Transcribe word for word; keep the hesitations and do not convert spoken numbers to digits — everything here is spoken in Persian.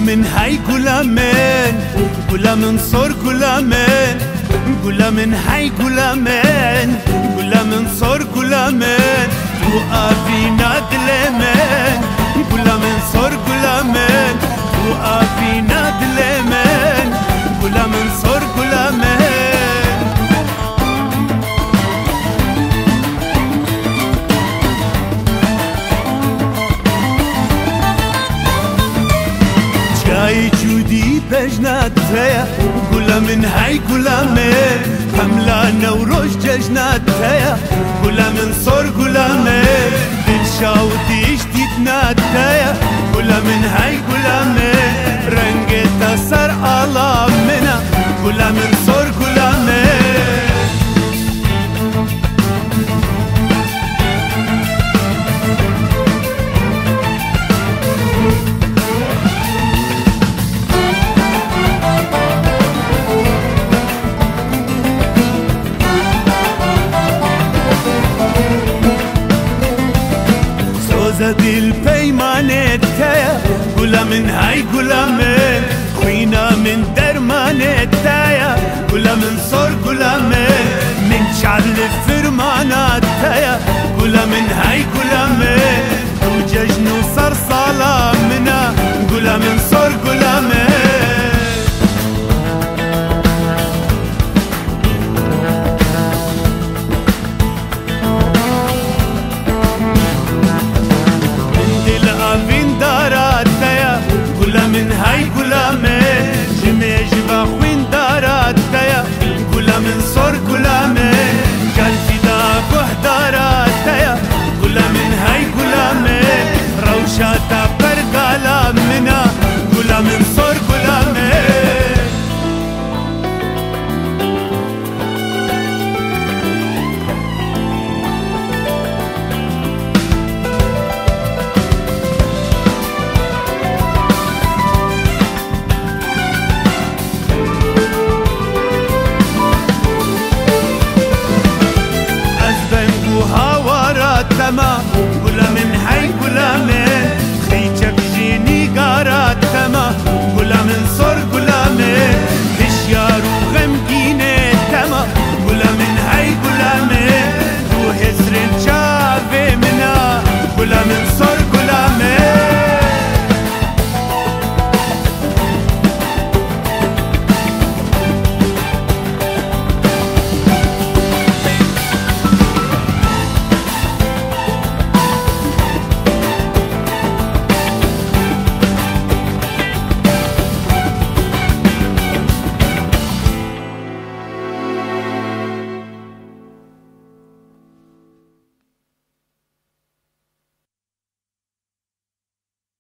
من هاي قولا من قولا من صور قولا من قولا من هاي قولا من قولا من صور قولا من وقافي نادل من قولا من صور قولا من وقافي نادل من قولا من صور قولا من جای جودی بجنات تیا گولا من های گولا من حملا نوروز ججنات تیا گولا من صور گولا من دل شاودیش دیدنات تیا گولا من های گولا من رنگ تسر آلا منا گولا من صور گولا من دل پیمانت تایا گولا من های گولا من خوینا من درمانت تایا گولا من صور گولا من من شعل فرمانات تایا گولا من های گولا من